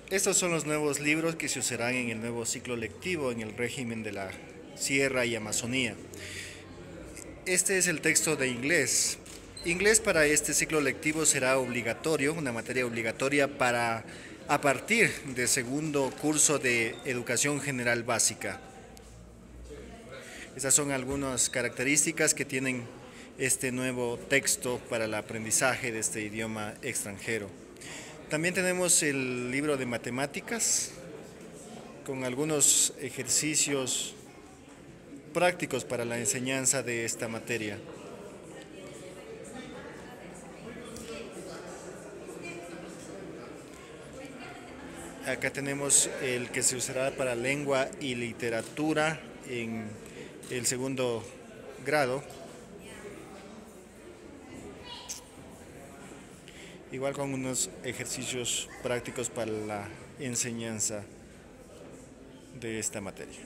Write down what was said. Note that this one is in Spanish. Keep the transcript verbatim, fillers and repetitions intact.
Estos son los nuevos libros que se usarán en el nuevo ciclo lectivo en el régimen de la Sierra y Amazonía. Este es el texto de inglés. Inglés para este ciclo lectivo será obligatorio, una materia obligatoria para a partir del segundo curso de Educación General Básica. Esas son algunas características que tienen este nuevo texto para el aprendizaje de este idioma extranjero. También tenemos el libro de matemáticas con algunos ejercicios prácticos para la enseñanza de esta materia. Acá tenemos el que se usará para lengua y literatura en el segundo grado. Igual con unos ejercicios prácticos para la enseñanza de esta materia.